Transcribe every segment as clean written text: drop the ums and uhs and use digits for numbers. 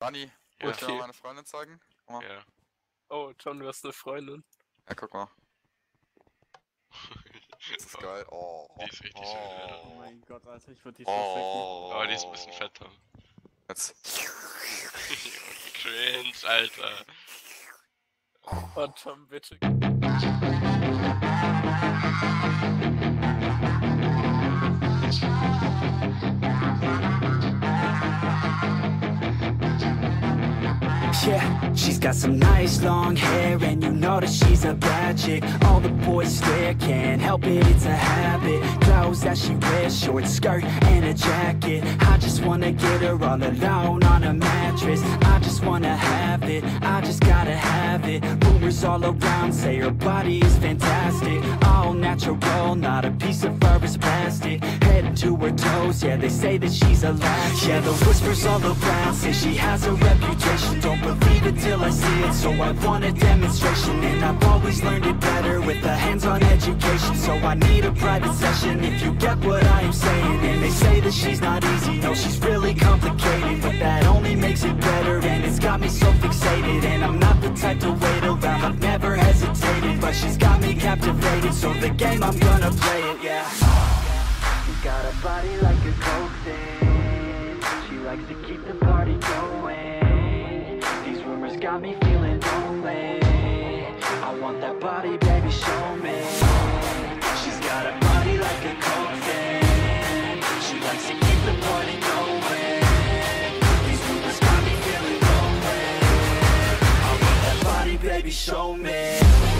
Dani, Ja. wollte ich dir mal meine Freundin zeigen? Guck mal. Ja. Oh, John, du hast eine Freundin. Ja, guck mal. Das ist geil. Oh. Die ist richtig schön, ja. Oh mein Gott, Alter, ich würde die schon ficken. Oh. Aber die ist ein bisschen fetter. Jetzt. Cringe, Alter. Oh, John, bitte. Yeah, she's got some nice long hair, and you know that she's a bad chick. All the boys stare, can't help it, it's a habit. Clothes that she wears, short skirt and a jacket. I just wanna get her all alone on a mattress. I just wanna have it, I just gotta have it. Rumors all around say her body is fantastic. All natural, not a piece of fur is plastic. Head to her toes, yeah, they say that she's a latch. Yeah, the whispers all around say she has a reputation. Don't believe it till I see it, so I want a demonstration. And I've always learned it better with a hands-on education. So I need a private session if you get what I am saying. And they say that she's not easy, no, she's really complicated. But that only makes it better, and it's got me so fixated. And I'm not the type to wait around, I've never hesitated. But she's got me captivated, so the game, I'm gonna play it, yeah. She got a body like a coke thing. She likes to keep the party going. These rumors got me feeling lonely. I want that body, baby, show me. She's got a body like a coke thing. She likes to keep the party going. These rumors got me feeling lonely. I want that body, baby, show me.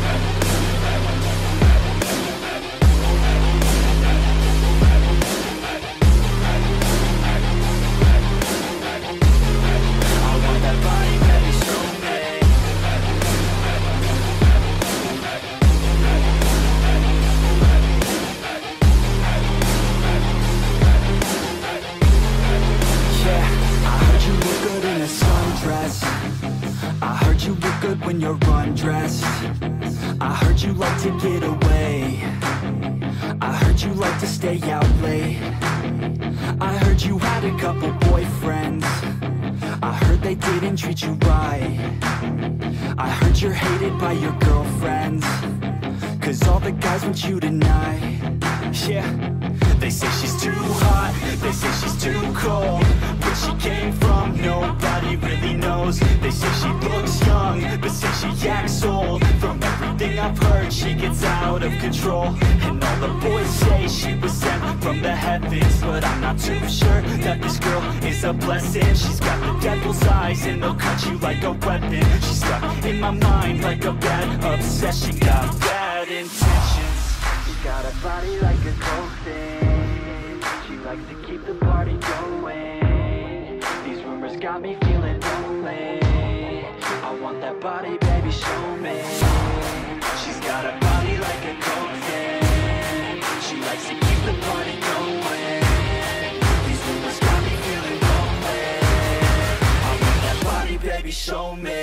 I heard you look good when you're undressed. I heard you like to get away. I heard you like to stay out late. I heard you had a couple boyfriends. I heard they didn't treat you right. I heard you're hated by your girlfriends, 'cause all the guys want you tonight. Yeah, they say she's too hot, they say she's too cold. Where she came from, nobody really knows. They say she looks young, but say she acts old. From everything I've heard, she gets out of control. And all the boys say she was sent from the heavens, but I'm not too sure that this girl is a blessing. She's got the devil's eyes, and they'll cut you like a weapon. She's stuck in my mind like a bad obsession. Got bad intentions. She's got a body like a coke thing. She likes to keep the party going. These rumors got me feeling lonely. I want that body, baby, show me. She's got a body like a coke thing. She likes to keep the party going. These rumors got me feeling lonely. I want that body, baby, show me.